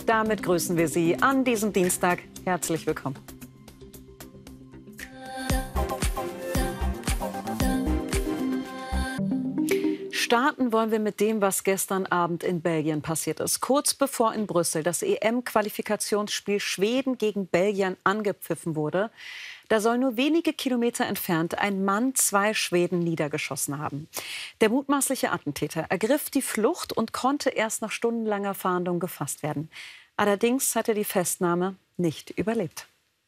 Damit grüßen wir Sie an diesem Dienstag. Herzlich willkommen. Starten wollen wir mit dem, was gestern Abend in Belgien passiert ist. Kurz bevor in Brüssel das EM-Qualifikationsspiel Schweden gegen Belgien angepfiffen wurde, da soll nur wenige Kilometer entfernt ein Mann 2 Schweden niedergeschossen haben. Der mutmaßliche Attentäter ergriff die Flucht und konnte erst nach stundenlanger Fahndung gefasst werden. Allerdings hat er die Festnahme nicht überlebt.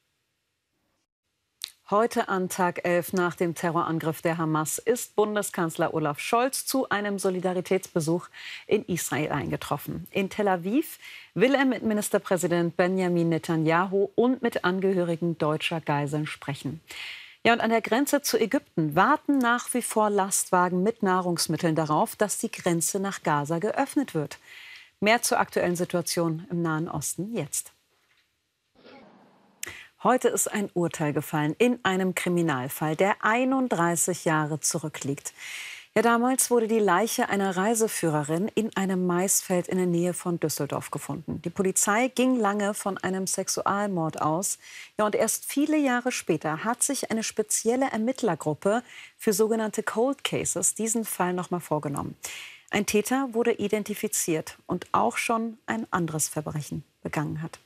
Heute an Tag 11 nach dem Terrorangriff der Hamas ist Bundeskanzler Olaf Scholz zu einem Solidaritätsbesuch in Israel eingetroffen. In Tel Aviv will er mit Ministerpräsident Benjamin Netanyahu und mit Angehörigen deutscher Geiseln sprechen. Ja, und an der Grenze zu Ägypten warten nach wie vor Lastwagen mit Nahrungsmitteln darauf, dass die Grenze nach Gaza geöffnet wird. Mehr zur aktuellen Situation im Nahen Osten jetzt. Heute ist ein Urteil gefallen in einem Kriminalfall, der 31 Jahre zurückliegt. Ja, damals wurde die Leiche einer Reiseführerin in einem Maisfeld in der Nähe von Düsseldorf gefunden. Die Polizei ging lange von einem Sexualmord aus. Ja, und erst viele Jahre später hat sich eine spezielle Ermittlergruppe für sogenannte Cold Cases diesen Fall noch mal vorgenommen. Ein Täter wurde identifiziert und auch schon ein anderes Verbrechen begangen hat.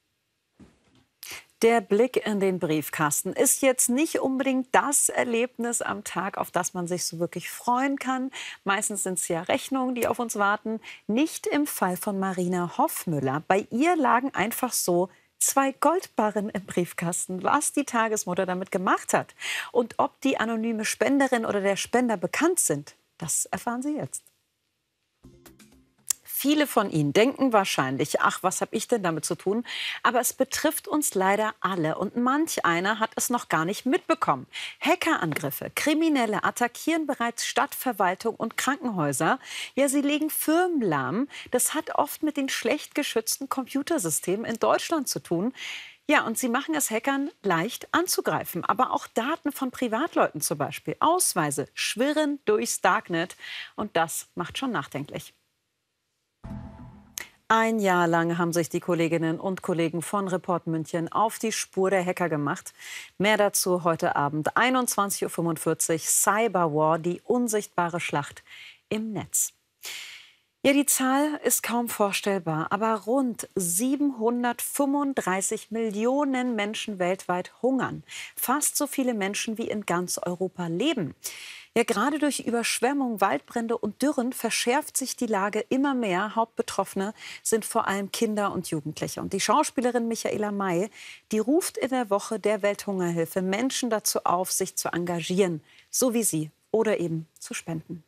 Der Blick in den Briefkasten ist jetzt nicht unbedingt das Erlebnis am Tag, auf das man sich so wirklich freuen kann. Meistens sind es ja Rechnungen, die auf uns warten. Nicht im Fall von Marina Hoffmüller. Bei ihr lagen einfach so 2 Goldbarren im Briefkasten. Was die Tagesmutter damit gemacht hat und ob die anonyme Spenderin oder der Spender bekannt sind, das erfahren Sie jetzt. Viele von Ihnen denken wahrscheinlich, ach, was habe ich denn damit zu tun? Aber es betrifft uns leider alle und manch einer hat es noch gar nicht mitbekommen. Hackerangriffe, Kriminelle attackieren bereits Stadtverwaltung und Krankenhäuser. Ja, sie legen Firmen lahm. Das hat oft mit den schlecht geschützten Computersystemen in Deutschland zu tun. Ja, und sie machen es Hackern leicht anzugreifen. Aber auch Daten von Privatleuten zum Beispiel, Ausweise, schwirren durchs Darknet. Und das macht schon nachdenklich. Ein Jahr lang haben sich die Kolleginnen und Kollegen von Report München auf die Spur der Hacker gemacht. Mehr dazu heute Abend, 21:45 Uhr, Cyberwar, die unsichtbare Schlacht im Netz. Ja, die Zahl ist kaum vorstellbar, aber rund 735 Millionen Menschen weltweit hungern. Fast so viele Menschen wie in ganz Europa leben. Ja, gerade durch Überschwemmung, Waldbrände und Dürren verschärft sich die Lage immer mehr. Hauptbetroffene sind vor allem Kinder und Jugendliche. Und die Schauspielerin Michaela May, die ruft in der Woche der Welthungerhilfe Menschen dazu auf, sich zu engagieren, so wie sie, oder eben zu spenden.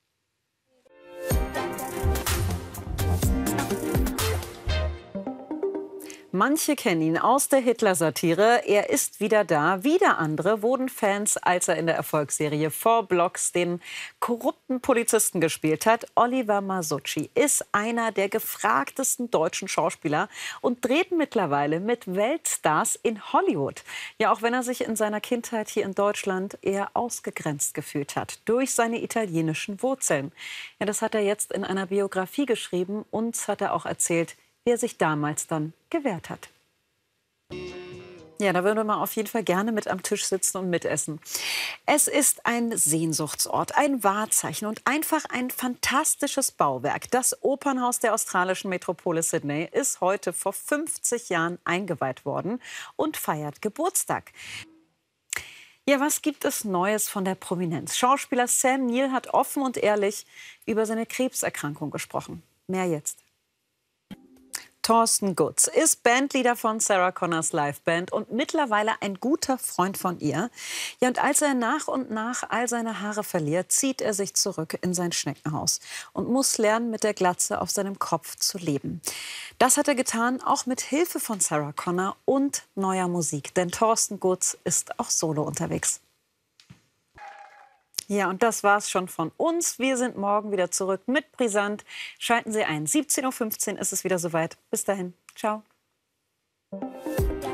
Manche kennen ihn aus der Hitler-Satire. Er ist wieder da. Wieder andere wurden Fans, als er in der Erfolgsserie 4 Blocks den korrupten Polizisten gespielt hat. Oliver Masucci ist einer der gefragtesten deutschen Schauspieler und dreht mittlerweile mit Weltstars in Hollywood. Ja, auch wenn er sich in seiner Kindheit hier in Deutschland eher ausgegrenzt gefühlt hat durch seine italienischen Wurzeln. Ja, das hat er jetzt in einer Biografie geschrieben. Uns hat er auch erzählt, wie er sich damals dann gewehrt hat. Ja, da würde man auf jeden Fall gerne mit am Tisch sitzen und mitessen. Es ist ein Sehnsuchtsort, ein Wahrzeichen und einfach ein fantastisches Bauwerk. Das Opernhaus der australischen Metropole Sydney ist heute vor 50 Jahren eingeweiht worden und feiert Geburtstag. Ja, was gibt es Neues von der Prominenz? Schauspieler Sam Neill hat offen und ehrlich über seine Krebserkrankung gesprochen. Mehr jetzt. Thorsten Gutz ist Bandleader von Sarah Connors Liveband und mittlerweile ein guter Freund von ihr. Ja, und als er nach und nach all seine Haare verliert, zieht er sich zurück in sein Schneckenhaus und muss lernen, mit der Glatze auf seinem Kopf zu leben. Das hat er getan, auch mit Hilfe von Sarah Connor und neuer Musik. Denn Thorsten Gutz ist auch solo unterwegs. Ja, und das war's schon von uns. Wir sind morgen wieder zurück mit Brisant. Schalten Sie ein. 17:15 Uhr ist es wieder soweit. Bis dahin. Ciao.